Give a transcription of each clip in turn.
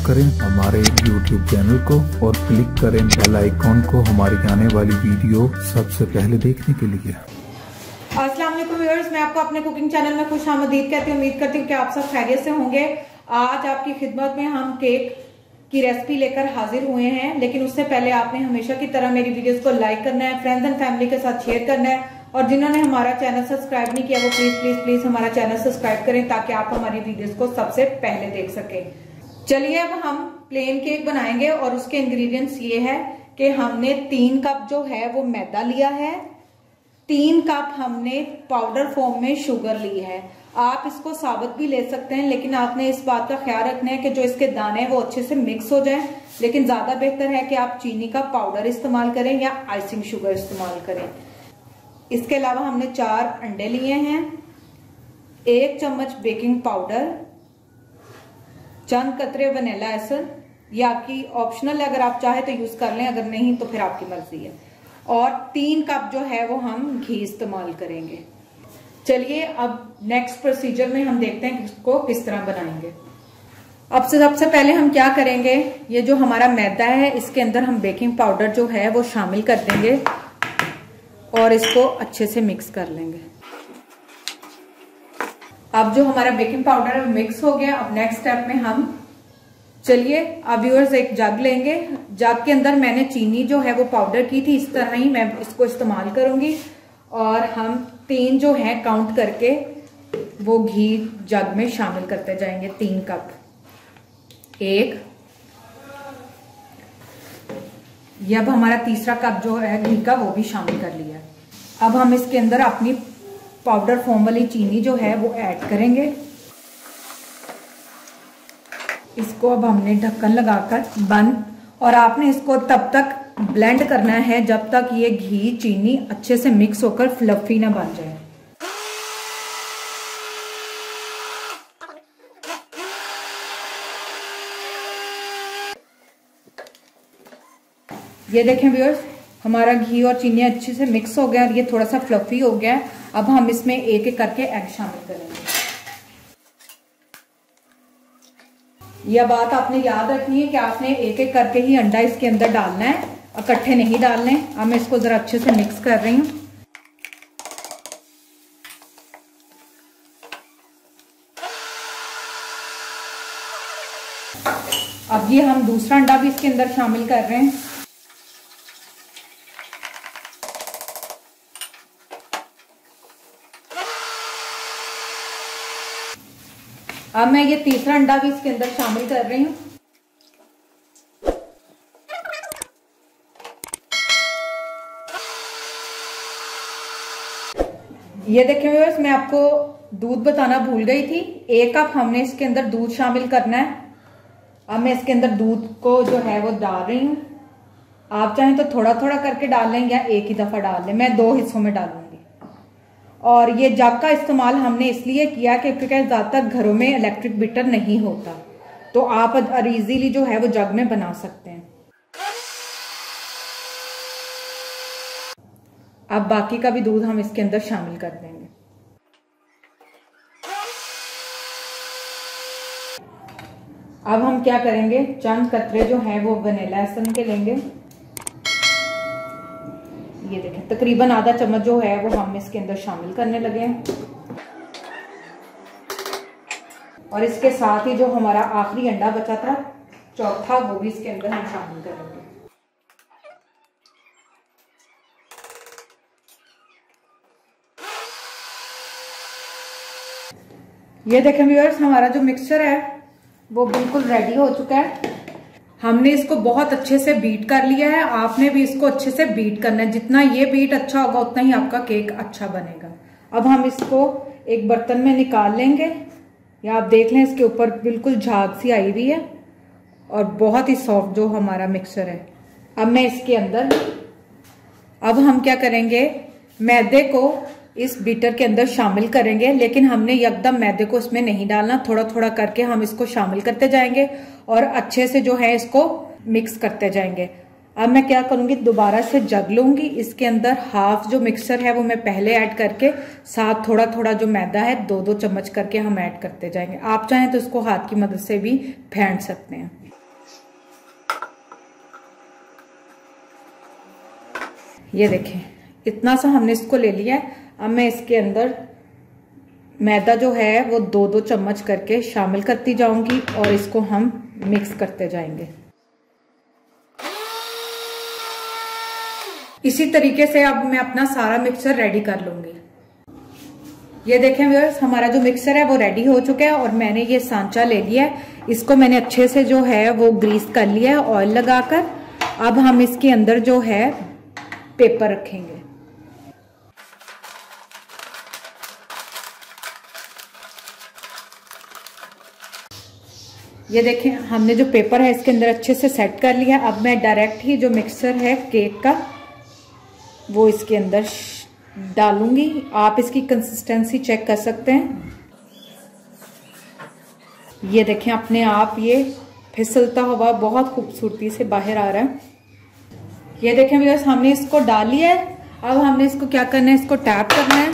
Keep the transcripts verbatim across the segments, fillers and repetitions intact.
करें हमारे YouTube channel को और क्लिक करें बेल आइकॉन को हमारी आने वाली वीडियो सबसे पहले देखने के लिए। अस्सलाम वालेकुम व्यूअर्स, मैं आपको अपने कुकिंग चैनल में खुश आमदीद कहती हूँ। उम्मीद करती हूँ कि आप सब खैरियत से होंगे। आज आपकी खिदमत में हम केक की रेसिपी लेकर हाजिर हुए हैं, लेकिन उससे पहले आपने हमेशा की तरह मेरी वीडियोस को लाइक करना है, फ्रेंड्स एंड फैमिली के साथ शेयर करना है, और जिन्होंने हमारा चैनल सब्सक्राइब नहीं किया वो प्लीज प्लीज प्लीज हमारा चैनल सब्सक्राइब करें ताकि आप हमारी वीडियोस को सबसे पहले देख सकें। चलिए अब हम प्लेन केक बनाएंगे और उसके इंग्रेडिएंट्स ये है कि हमने तीन कप जो है वो मैदा लिया है, तीन कप हमने पाउडर फॉर्म में शुगर ली है। आप इसको साबुत भी ले सकते हैं, लेकिन आपने इस बात का ख्याल रखना है कि जो इसके दाने हैं वो अच्छे से मिक्स हो जाएं। लेकिन ज्यादा बेहतर है कि आप चीनी का पाउडर इस्तेमाल करें या आइसिंग शुगर इस्तेमाल करें। इसके अलावा हमने चार अंडे लिए हैं, एक चम्मच बेकिंग पाउडर, चंद कतरे वनीला एसेंस, ये आपकी ऑप्शनल है, अगर आप चाहे तो यूज कर लें, अगर नहीं तो फिर आपकी मर्जी है, और तीन कप जो है वो हम घी इस्तेमाल करेंगे। चलिए अब नेक्स्ट प्रोसीजर में हम देखते हैं इसको किस तरह बनाएंगे। अब से सबसे पहले हम क्या करेंगे, ये जो हमारा मैदा है इसके अंदर हम बेकिंग पाउडर जो है वो शामिल कर देंगे और इसको अच्छे से मिक्स कर लेंगे। अब जो हमारा बेकिंग पाउडर है मिक्स हो गया। अब नेक्स्ट स्टेप में हम चलिए अब व्यूअर्स एक जग लेंगे। जग के अंदर मैंने चीनी जो है वो पाउडर की थी, इस तरह ही मैं इसको इस्तेमाल करूंगी, और हम तीन जो है काउंट करके वो घी जग में शामिल करते जाएंगे। तीन कप, एक, ये अब हमारा तीसरा कप जो है घी का वो भी शामिल कर लिया। अब हम इसके अंदर अपनी पाउडर फॉर्म वाली चीनी जो है वो ऐड करेंगे। इसको अब हमने ढक्कन लगाकर बंद, और आपने इसको तब तक ब्लेंड करना है जब तक ये घी चीनी अच्छे से मिक्स होकर फ्लफी ना बन जाए। ये देखें व्यूअर्स, हमारा घी और चीनी अच्छे से मिक्स हो गया और ये थोड़ा सा फ्लफी हो गया है। अब हम इसमें एक एक करके एग शामिल करेंगे। यह बात आपने याद रखनी है कि आपने एक एक करके ही अंडा इसके अंदर डालना है, इकट्ठे नहीं डालने। अब मैं इसको जरा अच्छे से मिक्स कर रही हूँ। अब ये हम दूसरा अंडा भी इसके अंदर शामिल कर रहे हैं। अब मैं ये तीसरा अंडा भी इसके अंदर शामिल कर रही हूँ। ये देखें व्यूअर्स, मैं आपको दूध बताना भूल गई थी। एक कप हमने इसके अंदर दूध शामिल करना है। अब मैं इसके अंदर दूध को जो है वो डाल रही हूँ। आप चाहें तो थोड़ा थोड़ा करके डाल लें या एक ही दफा डाल लें, मैं दो हिस्सों में डालूंगी। और ये जग का इस्तेमाल हमने इसलिए किया कि क्योंकि ज्यादातर घरों में इलेक्ट्रिक बीटर नहीं होता, तो आप इजीली जो है वो जग में बना सकते हैं। अब बाकी का भी दूध हम इसके अंदर शामिल कर देंगे। अब हम क्या करेंगे, चंद कतरे जो है वो वनीला एसेंस के लेंगे। ये देखें तकरीबन आधा चम्मच जो है वो हम इसके अंदर शामिल करने लगे हैं, और इसके साथ ही जो हमारा आखिरी अंडा बचा था चौथा, वो भी इसके अंदर हम शामिल करेंगे। ये देखें व्यूअर्स, हमारा जो मिक्सचर है वो बिल्कुल रेडी हो चुका है। हमने इसको बहुत अच्छे से बीट कर लिया है। आपने भी इसको अच्छे से बीट करना है, जितना ये बीट अच्छा होगा उतना ही आपका केक अच्छा बनेगा। अब हम इसको एक बर्तन में निकाल लेंगे। या आप देख लें इसके ऊपर बिल्कुल झाग सी आई हुई है और बहुत ही सॉफ्ट जो हमारा मिक्सचर है। अब मैं इसके अंदर, अब हम क्या करेंगे, मैदे को इस बीटर के अंदर शामिल करेंगे, लेकिन हमने यकदम मैदे को इसमें नहीं डालना, थोड़ा थोड़ा करके हम इसको शामिल करते जाएंगे और अच्छे से जो है इसको मिक्स करते जाएंगे। अब मैं क्या करूंगी, दोबारा से जग लूंगी, इसके अंदर हाफ जो मिक्सचर है वो मैं पहले ऐड करके साथ थोड़ा थोड़ा जो मैदा है दो दो चम्मच करके हम ऐड करते जाएंगे। आप चाहें तो इसको हाथ की मदद से भी फेंट सकते हैं। ये देखें इतना सा हमने इसको ले लिया है। अब मैं इसके अंदर मैदा जो है वो दो दो चम्मच करके शामिल करती जाऊंगी और इसको हम मिक्स करते जाएंगे। इसी तरीके से अब मैं अपना सारा मिक्सचर रेडी कर लूंगी। ये देखें व्यूअर्स, हमारा जो मिक्सचर है वो रेडी हो चुका है और मैंने ये सांचा ले लिया है। इसको मैंने अच्छे से जो है वो ग्रीस कर लिया है ऑयल लगाकर। अब हम इसके अंदर जो है पेपर रखेंगे। ये देखें हमने जो पेपर है इसके अंदर अच्छे से सेट कर लिया। अब मैं डायरेक्ट ही जो मिक्सचर है केक का वो इसके अंदर डालूंगी। आप इसकी कंसिस्टेंसी चेक कर सकते हैं। ये देखें अपने आप ये फिसलता हुआ बहुत खूबसूरती से बाहर आ रहा है। ये देखें व्यूअर्स, हमने इसको डाल लिया है। अब हमने इसको क्या करना है, इसको टैप करना है।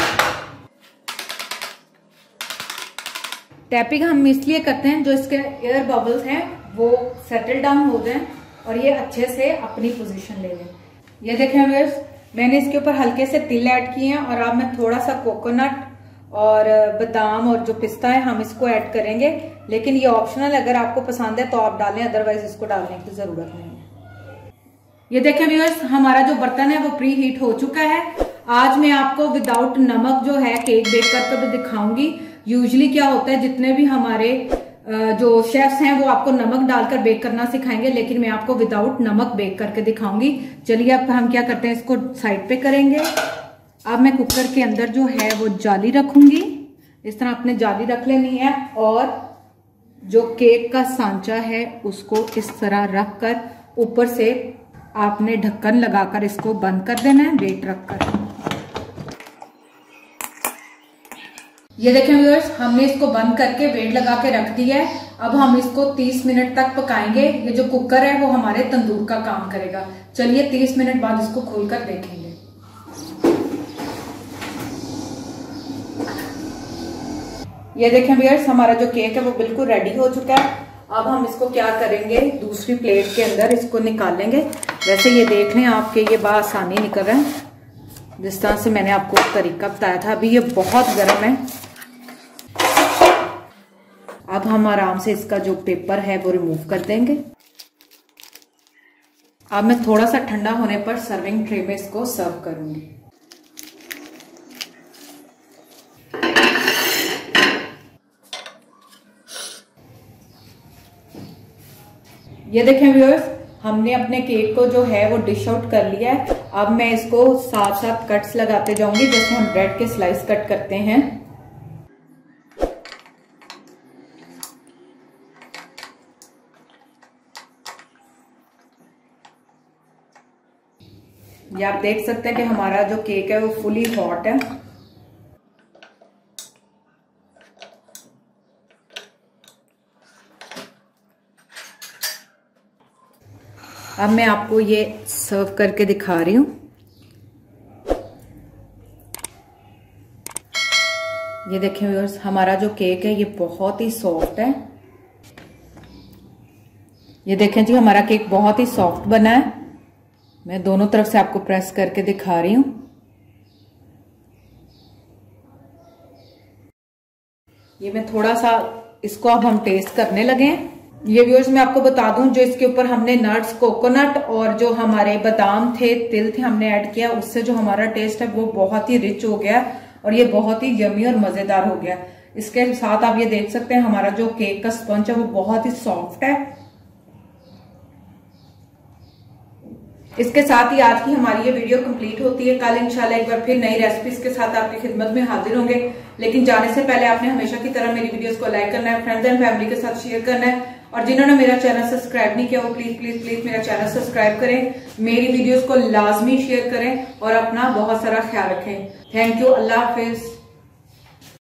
टैपिंग हम इसलिए करते हैं जो इसके एयर बबल्स हैं वो सेटल डाउन हो जाएं और ये अच्छे से अपनी पोजीशन ले लें। ये देखें व्यूअर्स, मैंने इसके ऊपर हल्के से तिल ऐड किए हैं और अब मैं थोड़ा सा कोकोनट और बादाम और जो पिस्ता है हम इसको ऐड करेंगे, लेकिन ये ऑप्शनल, अगर आपको पसंद है तो आप डालें, अदरवाइज इसको डालने की जरूरत नहीं है। ये देखें व्यूअर्स, हमारा जो बर्तन है वो प्री हीट हो चुका है। आज मैं आपको विदाउट नमक जो है केक बेक करके भी दिखाऊंगी। यूजुअली क्या होता है, जितने भी हमारे जो शेफ्स हैं वो आपको नमक डालकर बेक करना सिखाएंगे, लेकिन मैं आपको विदाउट नमक बेक करके दिखाऊंगी। चलिए अब हम क्या करते हैं, इसको साइड पे करेंगे। अब मैं कुकर के अंदर जो है वो जाली रखूंगी। इस तरह आपने जाली रख लेनी है और जो केक का सांचा है उसको इस तरह रख कर ऊपर से आपने ढक्कन लगाकर इसको बंद कर देना है, वेट रखकर। ये देखें व्यूअर्स, हमने इसको बंद करके वेट लगा के रख दिया है। अब हम इसको तीस मिनट तक पकाएंगे। ये जो कुकर है वो हमारे तंदूर का काम करेगा। चलिए तीस मिनट बाद इसको खोलकर देखेंगे। ये देखें व्यूअर्स, हमारा जो केक है वो बिल्कुल रेडी हो चुका है। अब हम इसको क्या करेंगे, दूसरी प्लेट के अंदर इसको निकालेंगे। वैसे ये देख लें आपके ये बआसानी निकल रहा है, जिस तरह से मैंने आपको तरीका बताया था। अभी ये बहुत गर्म है। अब हम आराम से इसका जो पेपर है वो रिमूव कर देंगे। अब मैं थोड़ा सा ठंडा होने पर सर्विंग ट्रे में इसको सर्व करूंगी। ये देखें व्यूअर्स, हमने अपने केक को जो है वो डिश आउट कर लिया है। अब मैं इसको साथ साथ कट्स लगाते जाऊंगी, जैसे हम ब्रेड के स्लाइस कट करते हैं। ये आप देख सकते हैं कि हमारा जो केक है वो फुली हॉट है। अब मैं आपको ये सर्व करके दिखा रही हूं। ये देखें व्यूअर्स, हमारा जो केक है ये बहुत ही सॉफ्ट है। ये देखें जी, हमारा केक बहुत ही सॉफ्ट बना है। मैं दोनों तरफ से आपको प्रेस करके दिखा रही हूं। ये मैं थोड़ा सा इसको अब हम टेस्ट करने लगे हैं। ये व्यूअर्स, मैं आपको बता दूं, जो इसके ऊपर हमने नट्स, कोकोनट और जो हमारे बादाम थे, तिल थे, हमने ऐड किया, उससे जो हमारा टेस्ट है वो बहुत ही रिच हो गया और ये बहुत ही यमी और मजेदार हो गया। इसके साथ आप ये देख सकते हैं हमारा जो केक का स्पंज है वो बहुत ही सॉफ्ट है। इसके साथ ही आज की हमारी ये वीडियो कंप्लीट होती है। कल इंशाल्लाह एक बार फिर नई रेसिपीज के साथ आपकी खिदमत में हाजिर होंगे। लेकिन जाने से पहले आपने हमेशा की तरह मेरी वीडियोस को लाइक करना है, फ्रेंड्स एंड फैमिली के साथ शेयर करना है, और जिन्होंने मेरा चैनल सब्सक्राइब नहीं किया वो प्लीज प्लीज प्लीज मेरा चैनल सब्सक्राइब करें, मेरी वीडियोस को लाजमी शेयर करें और अपना बहुत सारा ख्याल रखें। Thank you. अल्लाह हाफिज।